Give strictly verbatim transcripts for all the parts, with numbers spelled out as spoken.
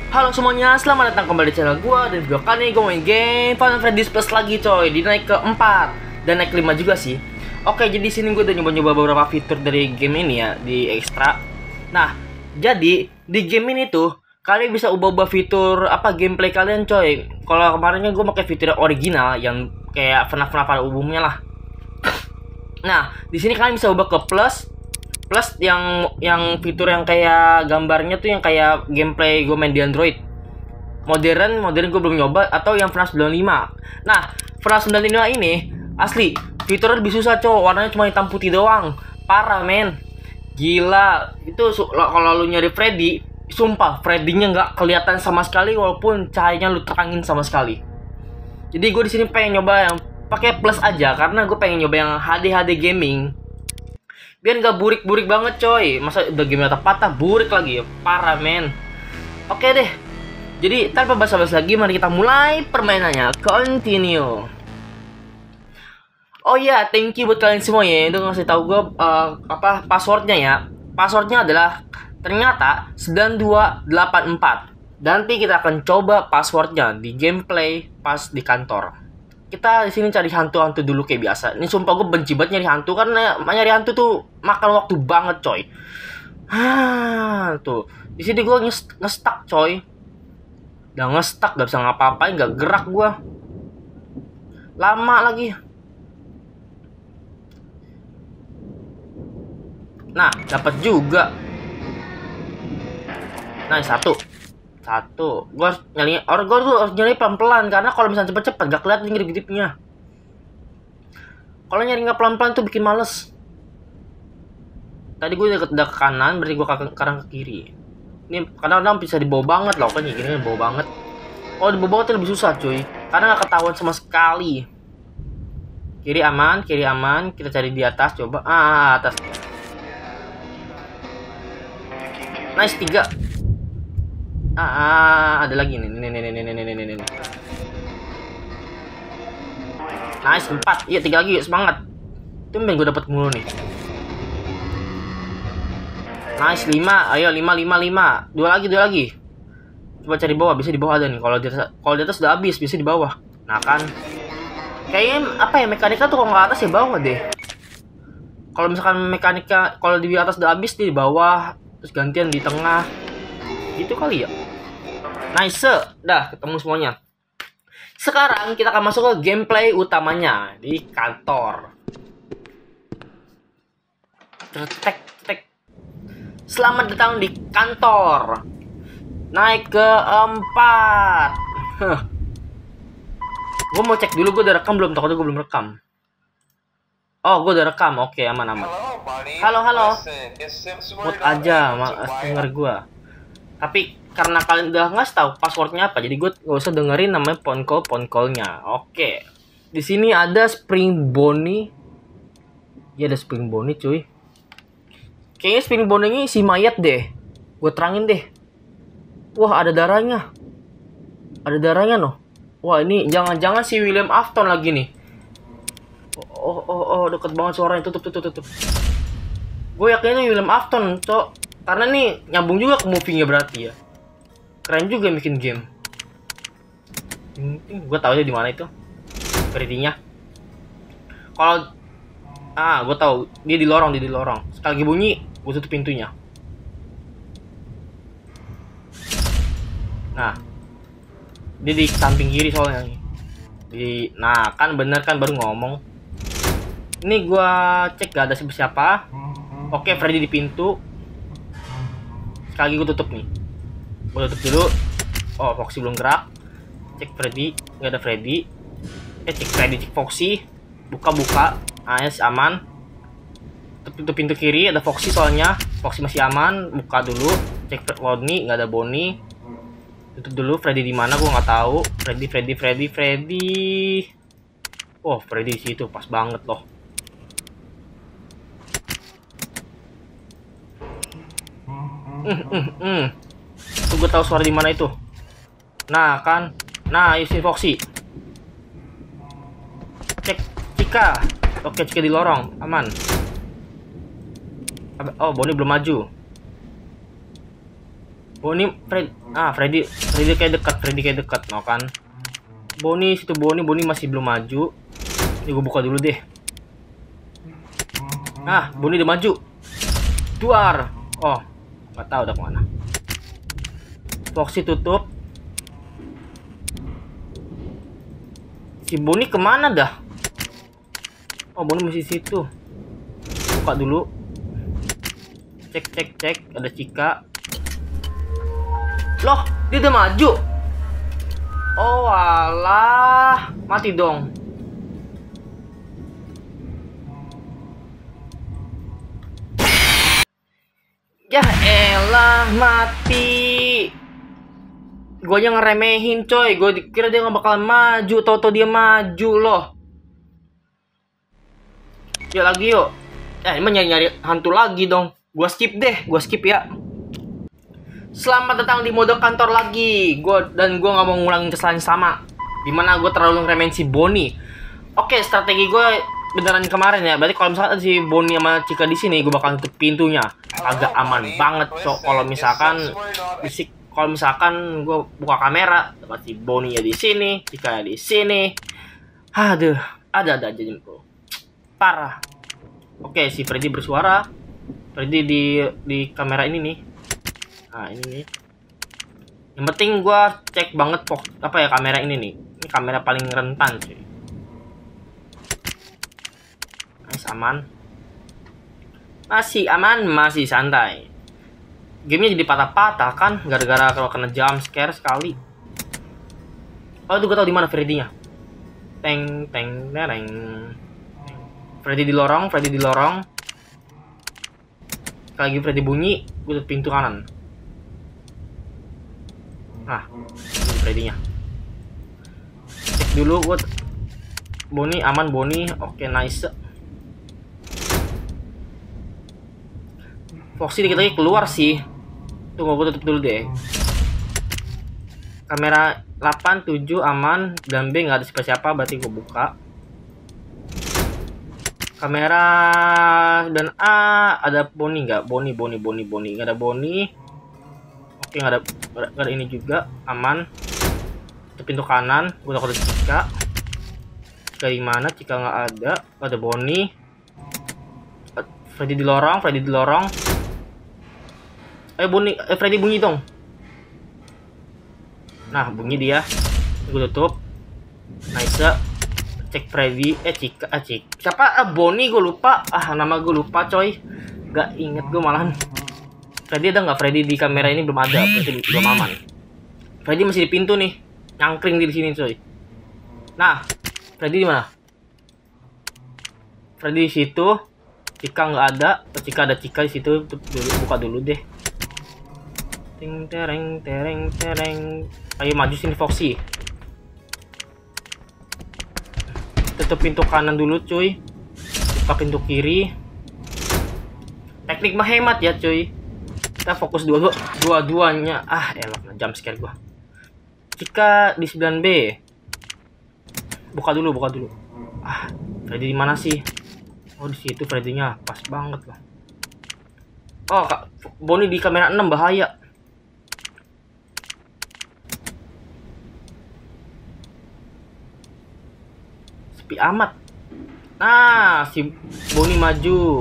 Halo semuanya, selamat datang kembali di channel gua. Dan video kali ini gue main game Final Freddy's Plus lagi coy. Di naik ke empat dan naik ke lima juga sih. Oke, jadi sini gue udah nyoba-nyoba beberapa fitur dari game ini ya, di ekstra. Nah, jadi di game ini tuh kalian bisa ubah-ubah fitur apa gameplay kalian coy. Kalau kemarinnya gue pakai fitur original yang kayak F N A F F pada umumnya lah. Nah, di sini kalian bisa ubah ke plus. Plus yang yang fitur yang kayak gambarnya tuh yang kayak gameplay gue main di Android. Modern, modern gue belum nyoba, atau yang F N A F sembilan puluh lima. Nah, F N A F sembilan puluh lima ini asli fiturnya lebih susah cowok, warnanya cuma hitam putih doang. Parah men. Gila, itu kalau lu nyari Freddy, sumpah Freddy-nya nggak kelihatan sama sekali walaupun cahayanya lu terangin sama sekali. Jadi gue di sini pengen nyoba yang pakai plus aja karena gue pengen nyoba yang H D H D gaming. Biar nggak burik-burik banget coy. Masa udah game mata patah burik lagi ya, parah men. Oke deh, jadi tanpa basa-basi lagi mari kita mulai permainannya. Continue. Oh iya, thank you buat kalian semua ya itu ngasih tahu gue uh, apa passwordnya ya. Passwordnya adalah ternyata sembilan dua delapan empat. Nanti kita akan coba passwordnya di gameplay pas di kantor. Kita di sini cari hantu-hantu dulu kayak biasa. Ini sumpah gue benci banget nyari hantu karena nyari hantu tuh makan waktu banget coy. Hah, tuh. Di sini gue nge-stuck coy. Udah nge-stuck, gak bisa ngapa-ngapain, gak gerak gue. Lama lagi. Nah, dapat juga. Nah, satu. Satu, gue harus nyari, orang gue tuh harus nyari pelan-pelan karena kalau misalnya cepet-cepet gak kelihatan ngedip-ngedipnya. Kalau nyari nggak pelan-pelan tuh bikin males. Tadi gue udah ke, ke kanan, berarti gue sekarang ke kiri. Ini kadang-kadang bisa dibawa banget loh, kan gini dibawa banget. Oh dibawa banget lebih susah cuy, karena nggak ketahuan sama sekali. Kiri aman, kiri aman, kita cari di atas coba. Ah atas. Nice tiga. Ah, ah, ada lagi nih, nih, nih, nih, nih, nih, nih, nih, nih. Nice, empat. Iya, tiga lagi, semangat. Tumben gue dapat mulu nih. Nice, lima. Ayo, lima, lima, lima. Dua lagi, dua lagi. Coba cari bawah, bisa di bawah ada nih. Kalau di atas, kalau di atas udah habis, bisa di bawah. Nah kan, kayaknya apa ya mekanika tuh kalau nggak atas ya bawah deh. Kalau misalkan mekanika, kalau di atas udah habis di bawah, terus gantian di tengah. Gitu kali ya. Nice, dah ketemu semuanya. Sekarang kita akan masuk ke gameplay utamanya di kantor. Tek tek. Selamat datang di kantor. Naik ke empat. Huh. Gue mau cek dulu gue udah rekam belum? Takutnya gue belum rekam. Oh, gue udah rekam. Oke, aman aman. Halo halo. Mute aja, denger gue. Tapi karena kalian udah nggak tahu passwordnya apa, jadi gue gak usah dengerin namanya phone call phone callnya. Oke, di sini ada Spring Bonnie. Ya ada Spring Bonnie cuy. Kayaknya Spring Bonnie ini si mayat deh. Gue terangin deh. Wah ada darahnya. Ada darahnya noh. Wah ini jangan-jangan si William Afton lagi nih. Oh oh oh deket banget suaranya. Tutup tutup tutup. Gue yakinnya William Afton cok. Karena nih nyambung juga ke movie-nya berarti ya. Keren juga bikin game. Hmm, gue tahu aja di mana itu. Freddy-nya. Kalau ah, gue tahu dia di lorong, dia di lorong. Sekali lagi bunyi, gue tutup pintunya. Nah. Dia di samping kiri soalnya. Di nah, kan bener kan baru ngomong. Ini gue cek gak ada siapa-siapa. Oke, Freddy di pintu. Sekali lagi gue tutup nih. Gue tutup dulu. Oh, Foxy belum gerak. Cek Freddy, nggak ada Freddy. Eh, cek Freddy, cek Foxy. Buka-buka. Nice, aman. Tutup pintu kiri, ada Foxy soalnya. Foxy masih aman. Buka dulu. Cek Bonnie, nggak ada Bonnie. Tutup dulu. Freddy di mana? Gue nggak tahu. Freddy, Freddy, Freddy, Freddy. Oh, Freddy di situ, pas banget loh. Hmm, hmm, hmm. Tuh gue tahu suara di mana itu. Nah kan, nah isi Foxy. Cek Cika. Oke, Cika di lorong, aman. Oh, Bonnie belum maju. Boni, Fred, ah Freddy, Freddy kayak dekat, Freddy kayak dekat, no kan? Boni situ Boni, Boni masih belum maju. Ini gue buka dulu deh. Ah, Boni udah maju. Duar. Oh, nggak tahu udah kemana. Foxy tutup. Si Boni kemana dah? Oh, Boni masih situ. Buka dulu. Cek, cek, cek. Ada Cika. Loh, dia udah maju. Oh alah, mati dong. Ya elah, mati. Gue aja ngeremehin coy. Gue kira dia gak bakalan maju. Toto dia maju loh. Yuk lagi yuk. Eh, emang nyari-nyari hantu lagi dong. Gue skip deh, gue skip ya. Selamat datang di mode kantor lagi. Gue dan gue nggak mau ngulangin kesalahan sama. Dimana gue terlalu ngeremehin si Boni. Oke, strategi gue beneran kemarin ya. Berarti kalau misalkan si Boni sama Cika di sini, gue bakal tutup pintunya. Agak aman banget. So kalau misalkan bisik, kalau misalkan gue buka kamera, dapat si Boni ya di sini, Cika ya di sini. Aduh, ada-ada aja bro. Parah. Oke, si Freddy bersuara. Freddy di di kamera ini nih. Nah ini nih. Yang penting gue cek banget kok apa ya kamera ini nih. Ini kamera paling rentan sih. Nice, aman. Masih aman, masih santai. Gamenya jadi patah-patah kan gara-gara kalau kena jump scare sekali. Oh itu gue tau di mana Freddy-nya. Teng teng tereng. Freddy di lorong, Freddy di lorong. Lagi Freddy bunyi, gue tutup pintu kanan. Nah, ini Freddy-nya. Cek dulu buat Boni, aman Boni. Oke, nice. Foxy dikit lagi keluar sih. Tunggu, gue tutup dulu deh. Kamera delapan, tujuh aman. Dan B nggak ada siapa-siapa, berarti gue buka. Kamera dan A ada Boni nggak? Boni, Boni, Boni, Boni. Nggak ada Boni. Oke, nggak ada, nggak ada ini juga, aman. Itu pintu kanan, gue takut ada Cika. Dari mana? Cika nggak ada. Ada Boni. Freddy di lorong, Freddy di lorong. Ayo Boni, eh, Freddy bunyi dong. Nah, bunyi dia. Gue tutup. Nice. Cek Freddy, eh Cika, ah Cik. Siapa? Ah, Boni, gue lupa. Ah, nama gue lupa coy. Gak inget gue malahan. Freddy ada nggak? Freddy di kamera ini belum ada, berarti belum aman. Freddy masih di pintu nih, nyangkring di sini coy. Nah, Freddy di mana? Freddy di situ. Cika nggak ada. Cika ada Cika di situ. Dulu buka dulu deh. Ting tereng tereng tereng. Ayo maju sini Foxy. Tutup pintu kanan dulu cuy. Buka pintu kiri. Teknik mah hemat ya cuy. Kita fokus dua dua-duanya. Ah, enak jump scare gua. Cika di sembilan B. Buka dulu, buka dulu. Ah, Freddy di mana sih? Oh, di situ Freddy-nya. Pas banget lah. Oh, Kak, Boni di kamera enam bahaya. Sepi amat. Nah, si Boni maju.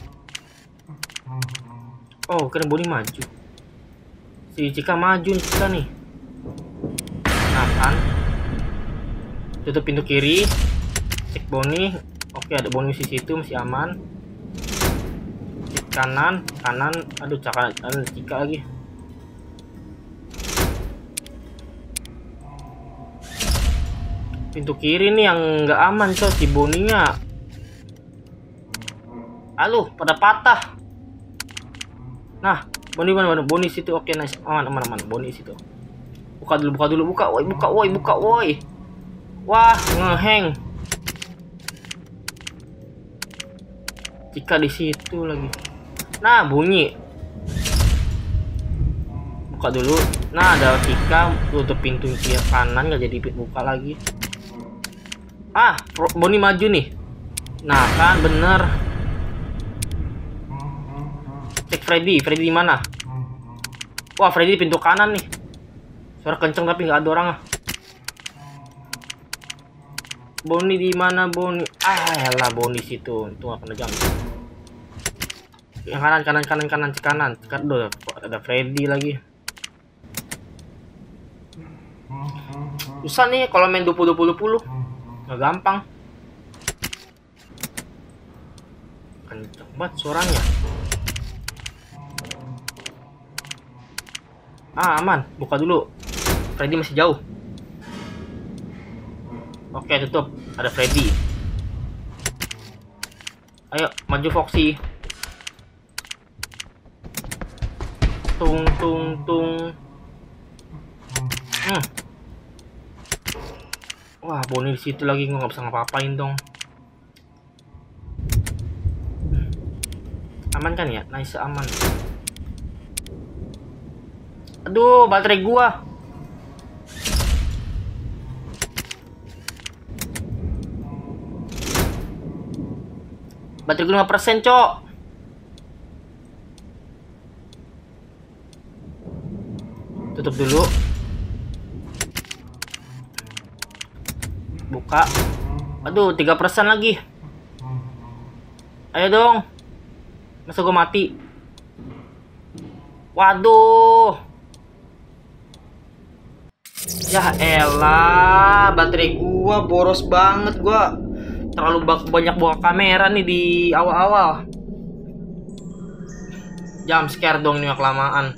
Oh, keren Boni maju. Si Cika maju nih, Cika nih. Nah, kan. Tutup pintu kiri. Cek Boni. Oke, ada Boni di situ, masih aman. Cek kanan, kanan. Aduh, Cika, ada Cika lagi. Pintu kiri nih yang nggak aman, coy. Si Boninya. Aduh, pada patah. Nah, Boni mana mana Boni situ. Oke, nice. Aman, aman, aman. Boni situ. Buka dulu, buka dulu, buka. Woi, buka, woi, buka, woi. Wah, ngeheng. Cika di situ lagi. Nah, bunyi. Buka dulu. Nah, ada Cika. Tutup pintu kiri kanan, nggak jadi buka lagi. Ah, Boni maju nih. Nah, kan bener. Cek Freddy, Freddy di mana? Wah, Freddy di pintu kanan nih. Suara kenceng tapi nggak ada orang ah. Bonnie di mana Bonnie? Ah, elah Bonnie situ. Itu nggak kena jam. Yang kanan, kanan, kanan, kanan, kanan. Aduh, ada Freddy lagi. Susah nih kalau main dua puluh dua puluh. Nggak gampang. Kenceng banget suaranya. Ah, aman. Buka dulu. Freddy masih jauh. Oke, tutup. Ada Freddy. Ayo, maju Foxy. Tung, tung, tung. Hmm. Wah, Bonnie di situ lagi. Gue nggak bisa ngapa-ngapain dong. Aman kan ya? Nice, aman. Aduh, baterai gua. Baterai gua lima persen, Cok. Tutup dulu. Buka. Aduh, tiga persen lagi. Ayo dong. Masa gua mati? Waduh. Ya elah, baterai gua boros banget. Gua terlalu banyak bawa kamera nih di awal-awal. Jump scare dong ini kelamaan.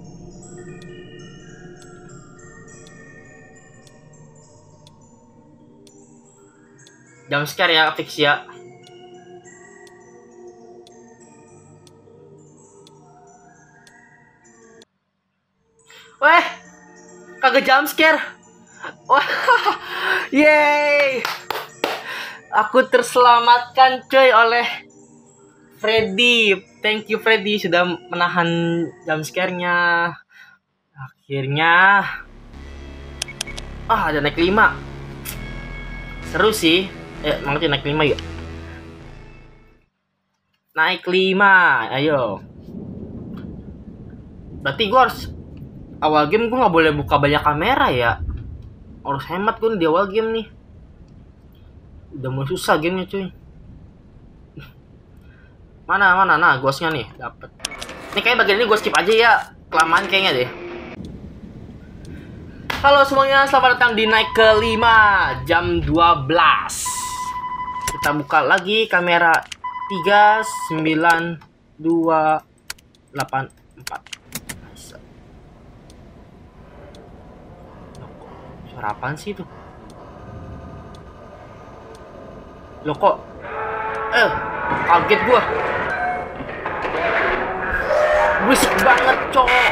Jump scare ya, fix ya. Weh, kagak jump scare. Wah, yeay. Aku terselamatkan coy oleh Freddy. Thank you Freddy sudah menahan jump scare-nya. Akhirnya. Ah, ada naik lima. Seru sih. Eh, nanti naik lima yuk. Naik lima, ayo. Berarti gue harus awal game gue nggak boleh buka banyak kamera ya. Harus hemat gue di awal game nih. Udah mulai susah gamenya cuy. Mana mana nah ghostnya nih dapet. Ini kayak bagian ini gue skip aja ya. Kelamaan kayaknya deh. Halo semuanya, selamat datang di naik kelima jam dua belas. Kita buka lagi kamera tiga sembilan dua delapan empat. Suara apaan sih itu? Loh kok? Eh, kaget gua. Berisik banget, cowok.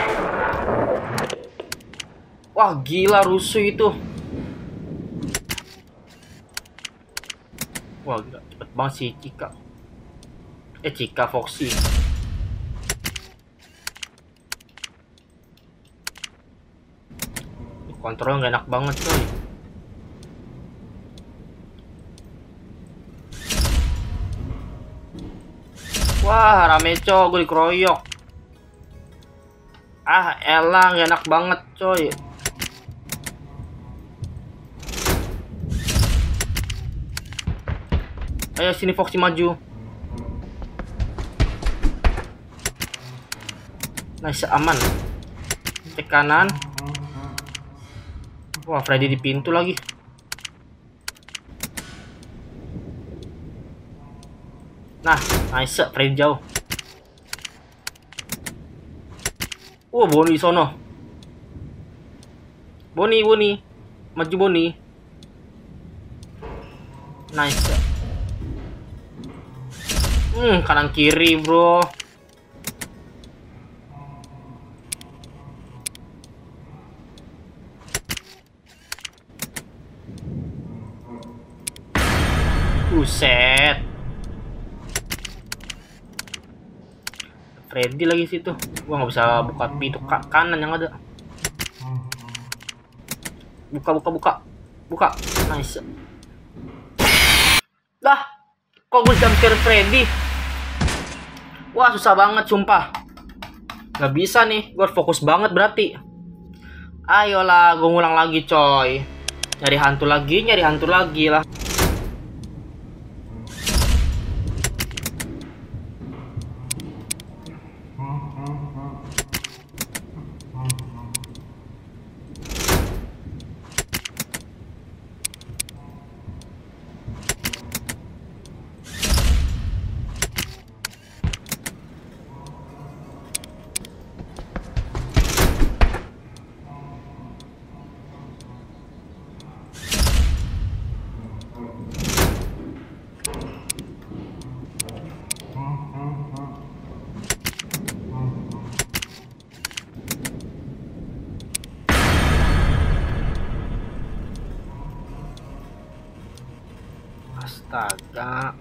Wah, gila rusuh itu. Wah, gila cepet banget sih Cika. Eh, Cika Foxy. Kontrol nggak enak banget, coy. Wah, rame coy, gue dikeroyok. Ah, elah, gak enak banget coy. Ayo sini Foxy maju. Nice, aman. Cek kanan. Wah, Freddy di pintu lagi. Nah, nice, Freddy jauh. Wah, Bonnie sono. Bonnie, Bonnie. Maju Bonnie. Nice. Hmm, kanan kiri, bro. Buset. Freddy lagi situ. Gua nggak bisa buka pintu kanan yang ada. Buka, buka, buka. Buka. Nice. Lah, kok gue jump scare Freddy? Wah, susah banget sumpah. Gak bisa nih, gue harus fokus banget berarti. Ayolah, gue ngulang lagi coy. Nyari hantu lagi, nyari hantu lagi lah. Astaga.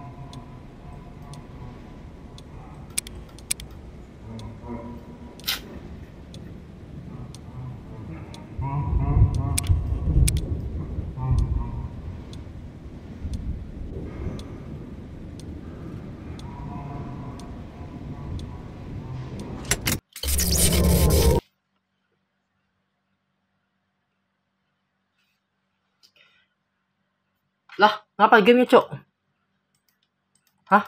Lah, ngapa gamenya, Cok? Hah?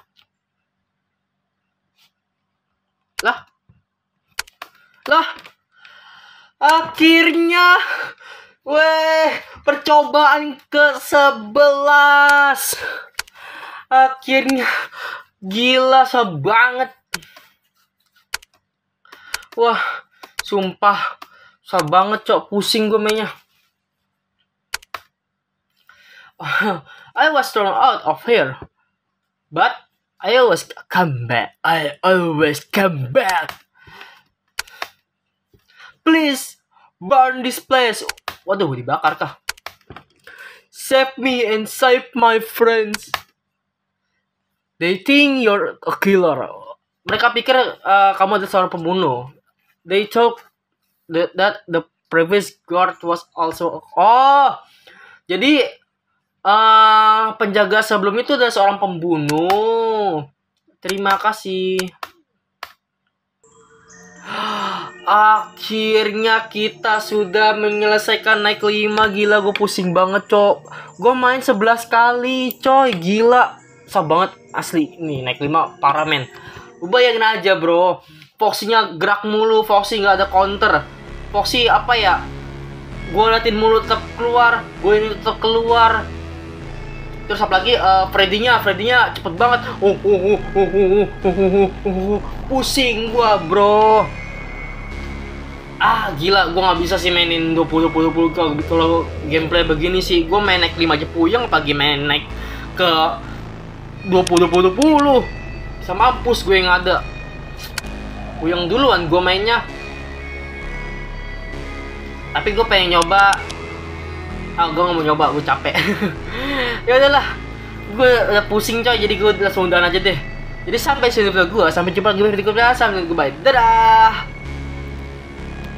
Lah? Lah? Akhirnya, weh, percobaan ke sebelas. Akhirnya, gila sebanget. Wah, sumpah, susah banget, Cok. Pusing gue mainnya. I was thrown out of here, but I always come back. I always come back. Please burn this place. Waduh, dibakar kah? Save me and save my friends. They think you're a killer. Mereka pikir uh, kamu adalah seorang pembunuh. They thought that, that the previous guard was also. Oh, jadi Uh, penjaga sebelum itu adalah seorang pembunuh. Terima kasih. Akhirnya kita sudah menyelesaikan naik lima. Gila, gue pusing banget, cok. Gue main sebelas kali, coy. Gila, susah banget asli. Nih, naik lima parah, men. Lu bayangin aja, bro. Foxy-nya gerak mulu, Foxy nggak ada counter. Foxy apa ya? Gue liatin mulu tetap keluar, gue ini tetap keluar. Terus apalagi uh, Freddy-nya, Freddy-nya cepet banget. Uh, uh, uh, uh, uh, uh, uh, uh, uh. Pusing gua, bro. Ah, gila, gua nggak bisa sih mainin dua puluh dua puluh kalau gameplay begini sih. Gua main naik lima aja puyeng, pagi main naik ke dua puluh dua puluh. Sama mampus gue yang ada. Puyeng duluan gua mainnya. Tapi gue pengen nyoba. Ah, gue gak mau nyoba, gue capek. Ya udahlah, gue udah pusing coy, jadi gue langsung udahan aja deh. Jadi sampai sini video gue, sampai jumpa lagi di video berikutnya, sampai goodbye, dadah.